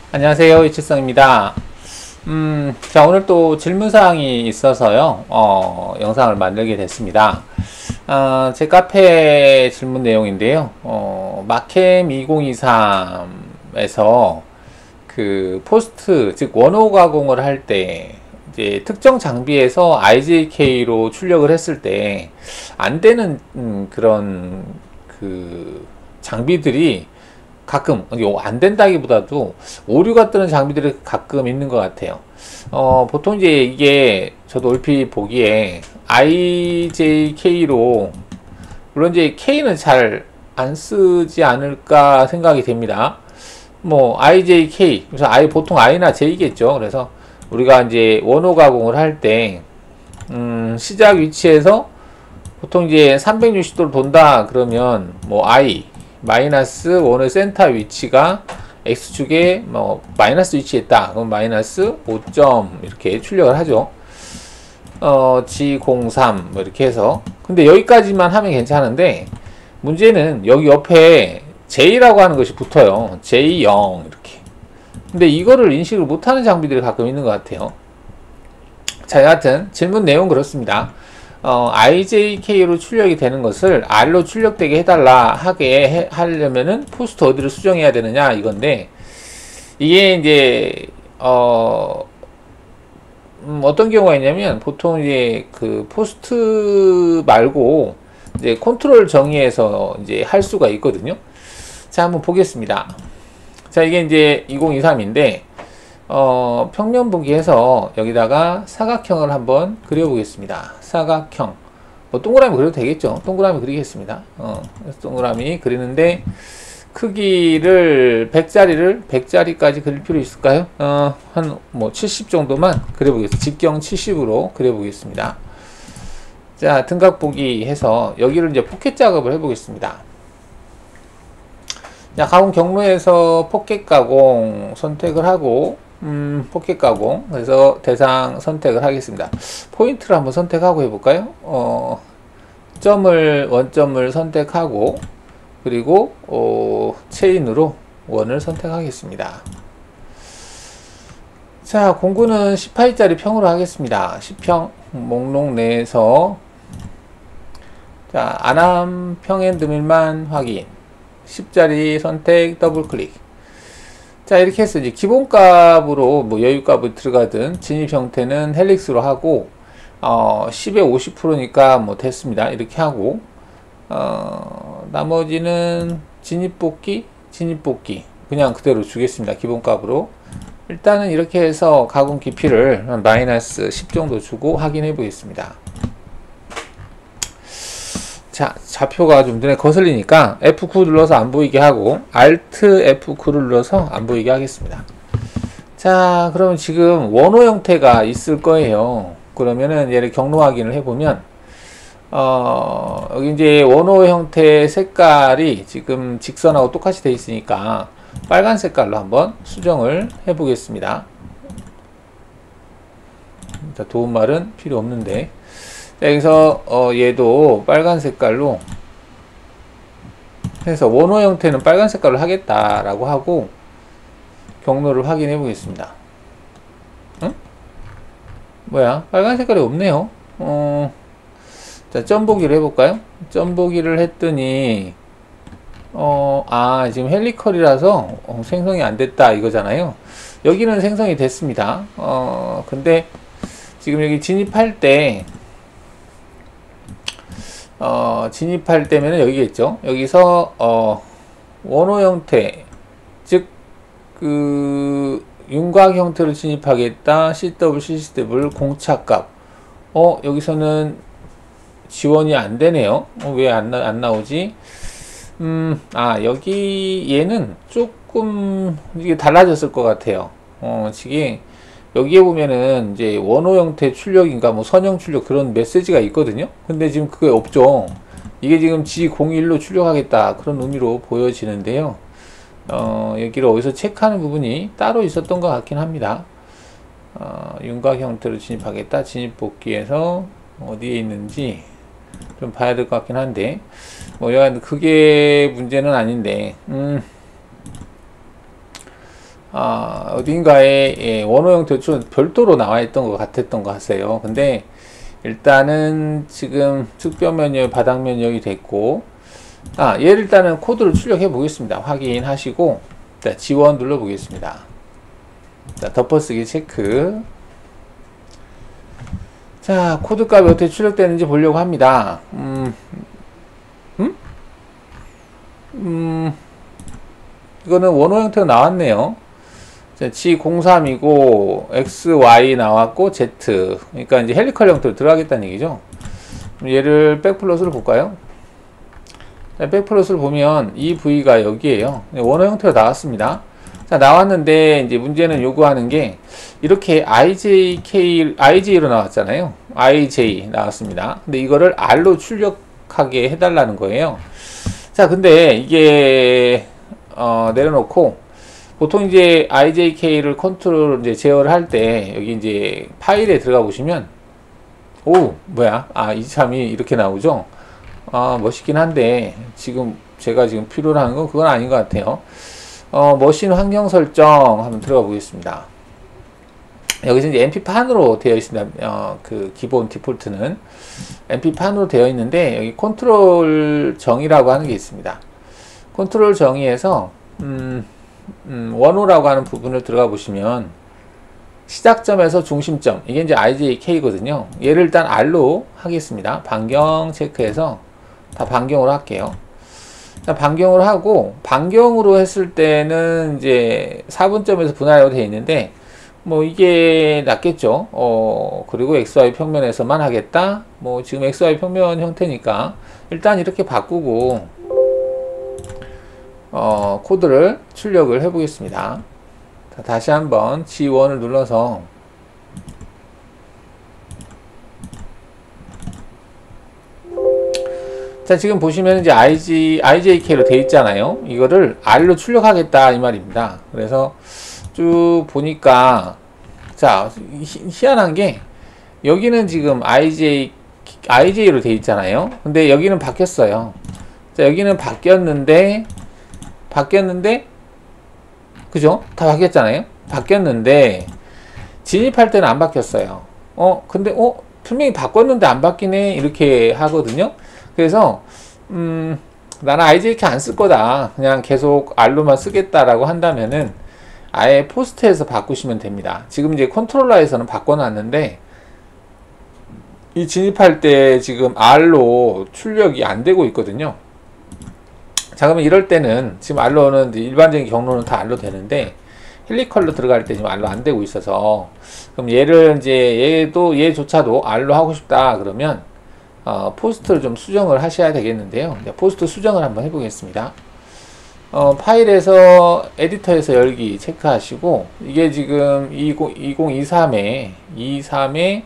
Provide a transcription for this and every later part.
안녕하세요, 이칠성입니다. 자, 오늘 또 질문사항이 있어서요, 영상을 만들게 됐습니다. 제 카페 질문 내용인데요, 마캠 2023에서 그 포스트, 즉 원호 가공을 할 때, 이제 특정 장비에서 IJK로 출력을 했을 때 안 되는 그런 그 장비들이 가끔 안 된다기보다도 오류가 뜨는 장비들이 가끔 있는 것 같아요. 보통 이제 이게 저도 얼핏 보기에 IJK로, 물론 이제 K는 잘 안 쓰지 않을까 생각이 됩니다. 뭐 IJK, 그래서 보통 I나 J겠죠. 그래서 우리가 이제 원호 가공을 할 때 시작 위치에서 보통 이제 360도로 돈다 그러면 뭐 I 마이너스 원의 센터 위치가 X축에 뭐 마이너스 위치에 있다. 그럼 마이너스 5점 이렇게 출력을 하죠. G03 뭐 이렇게 해서. 근데 여기까지만 하면 괜찮은데 문제는 여기 옆에 J라고 하는 것이 붙어요. J0 이렇게. 근데 이거를 인식을 못하는 장비들이 가끔 있는 것 같아요. 자, 여하튼 질문 내용 그렇습니다. IJK로 출력이 되는 것을 R로 출력되게 해달라 하려면은 포스트 어디를 수정해야 되느냐 이건데, 이게 이제 어떤 경우가 있냐면 보통 이제 그 포스트 말고 이제 컨트롤 정의해서 이제 할 수가 있거든요. 자, 한번 보겠습니다. 자, 이게 이제 2023인데 평면 보기 해서 여기다가 사각형을 한번 그려보겠습니다. 사각형. 뭐 동그라미 그려도 되겠죠. 동그라미 그리겠습니다. 동그라미 그리는데 크기를 100짜리까지 그릴 필요 있을까요? 한 뭐 70 정도만 그려보겠습니다. 직경 70으로 그려보겠습니다. 자, 등각 보기 해서 여기를 이제 포켓 작업을 해보겠습니다. 자, 가공 경로에서 포켓 가공 선택을 하고 포켓 가공, 그래서 대상 선택을 하겠습니다. 포인트를 한번 선택하고 해볼까요? 원점을 선택하고, 그리고 체인으로 원을 선택하겠습니다. 자, 공구는 18짜리 평으로 하겠습니다. 10평 목록 내에서, 자, 안함 평앤드밀만 확인, 10짜리 선택 더블 클릭. 자, 이렇게 해서 이제 기본값으로 뭐 여유값을 들어가든 진입 형태는 헬릭스로 하고 10에 50%니까 뭐 됐습니다. 이렇게 하고 나머지는 진입뽑기 그냥 그대로 주겠습니다. 기본값으로. 일단은 이렇게 해서 가공 깊이를 마이너스 10 정도 주고 확인해 보겠습니다. 자, 좌표가 좀 눈에 거슬리니까 F9 눌러서 안 보이게 하고 Alt F9를 눌러서 안 보이게 하겠습니다. 자, 그러면 지금 원호 형태가 있을 거예요. 그러면은 얘를 경로 확인을 해보면 여기 이제 원호 형태 색깔이 지금 직선하고 똑같이 되어 있으니까 빨간 색깔로 한번 수정을 해 보겠습니다. 자, 도움말은 필요 없는데, 자, 여기서 얘도 빨간 색깔로 해서 원호 형태는 빨간 색깔로 하겠다라고 하고 경로를 확인해 보겠습니다. 응? 뭐야? 빨간 색깔이 없네요. 자, 점 보기를 해볼까요? 점 보기를 했더니 지금 헬리컬이라서 생성이 안 됐다 이거잖아요. 여기는 생성이 됐습니다. 근데 지금 여기 진입할 때면은 여기겠죠. 여기서 원호 형태, 즉 그 윤곽 형태로 진입하겠다. CW 공차값. 여기서는 지원이 안 되네요. 왜 안 나오지? 여기 얘는 조금 이게 달라졌을 것 같아요. 지금 여기에 보면은 이제 원호 형태 출력인가 뭐 선형 출력 그런 메시지가 있거든요. 근데 지금 그게 없죠. 이게 지금 G01로 출력하겠다 그런 의미로 보여지는데요. 여기를 어디서 체크하는 부분이 따로 있었던 것 같긴 합니다. 윤곽 형태로 진입하겠다. 진입복귀에서 어디에 있는지 좀 봐야 될 것 같긴 한데, 뭐 여하튼 그게 문제는 아닌데, 어딘가에 원호 형태 출력 별도로 나와 있던 것 같았던 것 같아요. 근데 일단은 지금 측변면 여기 바닥면 여기 됐고, 얘를 일단은 코드를 출력해 보겠습니다. 확인하시고, 자, 지원 눌러 보겠습니다. 자, 덮어쓰기 체크. 자, 코드 값이 어떻게 출력되는지 보려고 합니다. 이거는 원호 형태가 나왔네요. G03이고 XY 나왔고 Z, 그러니까 이제 헬리컬 형태로 들어가겠다는 얘기죠. 얘를 백플러스를 볼까요? 백플러스를 보면 이 부위가 여기에요. 원호 형태로 나왔습니다. 자, 나왔는데 이제 문제는 요구하는 게 이렇게 IJ로 나왔잖아요. IJ 나왔습니다. 근데 이거를 R로 출력하게 해달라는 거예요. 자, 근데 이게 내려놓고 보통 이제 IJK를 컨트롤 이제 제어를 할 때 여기 이제 파일에 들어가 보시면 뭐야? 23이 이렇게 나오죠? 멋있긴 한데 지금 제가 지금 필요로 하는 건 그건 아닌 것 같아요. 머신 환경 설정 한번 들어가 보겠습니다. 여기서 이제 MP판으로 되어 있습니다. 그 기본 디폴트는 MP판으로 되어 있는데 여기 컨트롤 정의라고 하는 게 있습니다. 컨트롤 정의에서 원호라고 하는 부분을 들어가 보시면 시작점에서 중심점, 이게 이제 IJK거든요. 얘를 일단 R로 하겠습니다. 반경 체크해서 다 반경으로 할게요. 자, 반경으로 하고, 반경으로 했을 때는 이제 4분점에서 분할로 되어 있는데 뭐 이게 낫겠죠. 그리고 XY 평면에서만 하겠다. 뭐 지금 XY 평면 형태니까 일단 이렇게 바꾸고 코드를 출력을 해 보겠습니다. 자, 다시 한번 G1을 눌러서 자, 지금 보시면 이제 IJK로 되어 있잖아요. 이거를 R로 출력하겠다 이 말입니다. 그래서 쭉 보니까 자, 희한한 게 여기는 지금 IJ로 되어 있잖아요. 근데 여기는 바뀌었어요. 자, 여기는 바뀌었는데 그죠? 다 바뀌었잖아요. 바뀌었는데 진입할 때는 안 바뀌었어요. 근데 분명히 바꿨는데 안 바뀌네 이렇게 하거든요. 그래서 나는 IJK 안 쓸 거다, 그냥 계속 R로만 쓰겠다라고 한다면은 아예 포스트에서 바꾸시면 됩니다. 지금 이제 컨트롤러에서는 바꿔놨는데 이 진입할 때 지금 R로 출력이 안 되고 있거든요. 자, 그러면 이럴 때는 지금 R로는 일반적인 경로는 다 R로 되는데 헬리컬로 들어갈 때 지금 R로 안 되고 있어서, 그럼 얘를 이제 얘조차도 R로 하고 싶다 그러면 포스트를 좀 수정을 하셔야 되겠는데요. 포스트 수정을 한번 해보겠습니다. 파일에서 에디터에서 열기 체크하시고, 이게 지금 2023에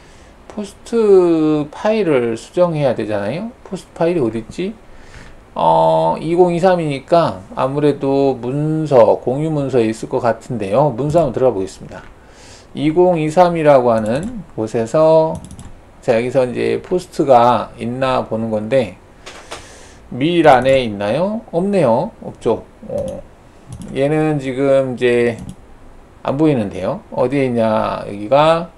포스트 파일을 수정해야 되잖아요. 포스트 파일이 어딨지? 2023이니까 아무래도 문서, 공유 문서에 있을 것 같은데요. 문서 한번 들어가 보겠습니다. 2023이라고 하는 곳에서 자, 여기서 이제 포스트가 있나 보는 건데 밀 안에 있나요? 없네요. 없죠. 얘는 지금 이제 안 보이는데요. 어디에 있냐? 여기가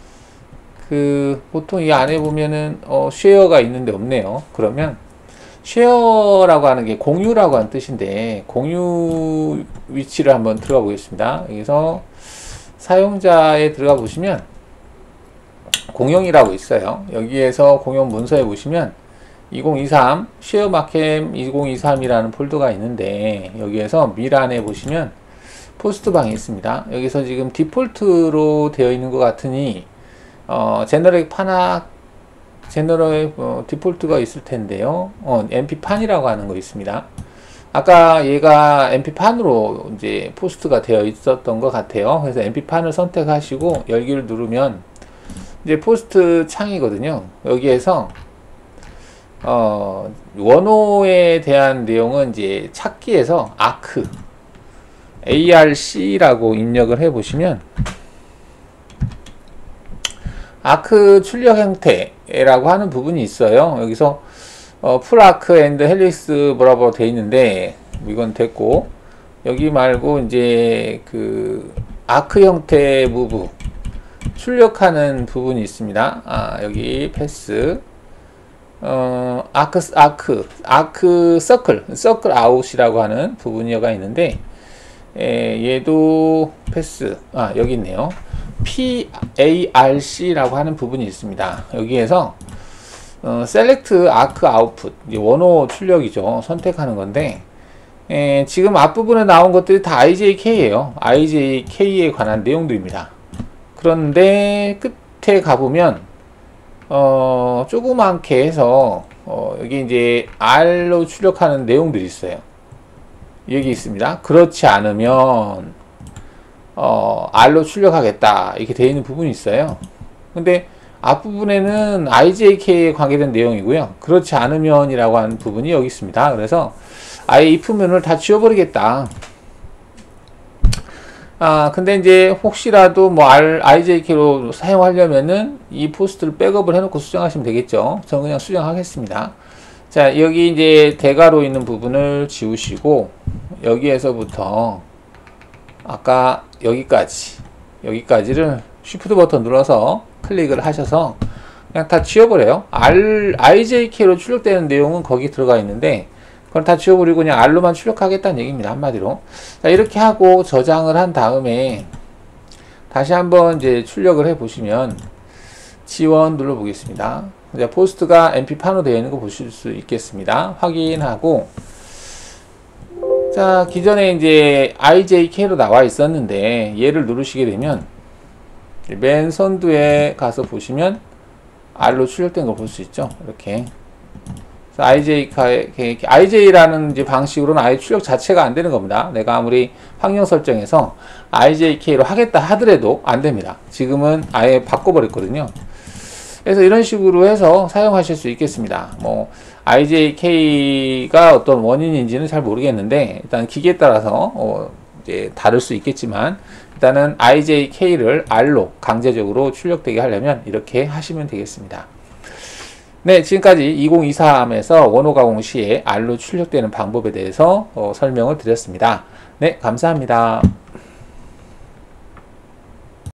보통 이 안에 보면은 쉐어가 있는데 없네요. 그러면 쉐어라고 하는 게 공유라고 하는 뜻인데 공유 위치를 한번 들어가 보겠습니다. 여기서 사용자에 들어가 보시면 공용이라고 있어요. 여기에서 공용 문서에 보시면 2023 쉐어마캠 2023이라는 폴더가 있는데 여기에서 밀 안에 보시면 포스트 방이 있습니다. 여기서 지금 디폴트로 되어 있는 것 같으니 제너럴 디폴트가 있을 텐데요. MP판이라고 하는 거 있습니다. 아까 얘가 MP판으로 이제 포스트가 되어 있었던 것 같아요. 그래서 MP판을 선택하시고 열기를 누르면 이제 포스트 창이거든요. 여기에서 원호에 대한 내용은 이제 찾기에서 ARC라고 입력을 해 보시면 아크 출력 형태라고 하는 부분이 있어요. 여기서 풀 아크 앤드 헬릭스 뭐라고 되어 있는데 이건 됐고, 여기 말고 이제 그 아크 형태 무브 출력하는 부분이 있습니다. 여기 패스, 아크 서클 아웃이라고 하는 부분이가 있는데, 얘도 패스, 여기 있네요. PARC라고 하는 부분이 있습니다. 여기에서 셀렉트 아크 아웃풋, 원호 출력이죠. 선택하는 건데, 지금 앞부분에 나온 것들이 다 IJK예요. IJK에 관한 내용들입니다. 그런데 끝에 가보면 조그맣게 해서 여기 이제 R로 출력하는 내용들이 있어요. 여기 있습니다. 그렇지 않으면 R로 출력하겠다 이렇게 되어 있는 부분이 있어요. 근데 앞부분에는 IJK에 관계된 내용이고요. 그렇지 않으면 이라고 하는 부분이 여기 있습니다. 그래서 아예 if문을 다 지워버리겠다. 근데 이제 혹시라도 뭐 IJK로 사용하려면은 이 포스트를 백업을 해놓고 수정하시면 되겠죠. 저는 그냥 수정하겠습니다. 자, 여기 이제 대괄호 있는 부분을 지우시고, 여기에서부터 아까 여기까지를 쉬프트 버튼 눌러서 클릭을 하셔서 그냥 다 지워버려요. IJK로 출력되는 내용은 거기 들어가 있는데, 그걸 다 지워버리고 그냥 R로만 출력하겠다는 얘기입니다. 한마디로. 자, 이렇게 하고 저장을 한 다음에 다시 한번 이제 출력을 해 보시면 지원 눌러 보겠습니다. 이제 포스트가 MP5로 되어 있는 거 보실 수 있겠습니다. 확인하고, 자, 기존에 이제 IJK로 나와 있었는데 얘를 누르시게 되면 맨 선두에 가서 보시면 R로 출력된 걸 볼 수 있죠. 이렇게. IJ라는 이제 방식으로는 아예 출력 자체가 안 되는 겁니다. 내가 아무리 환경 설정에서 IJK로 하겠다 하더라도 안 됩니다. 지금은 아예 바꿔버렸거든요. 그래서 이런 식으로 해서 사용하실 수 있겠습니다. 뭐 IJK가 어떤 원인인지는 잘 모르겠는데, 일단 기계에 따라서 이제 다를 수 있겠지만, 일단은 IJK를 R로 강제적으로 출력되게 하려면 이렇게 하시면 되겠습니다. 네, 지금까지 2023에서 원호 가공 시에 R로 출력되는 방법에 대해서 설명을 드렸습니다. 네, 감사합니다.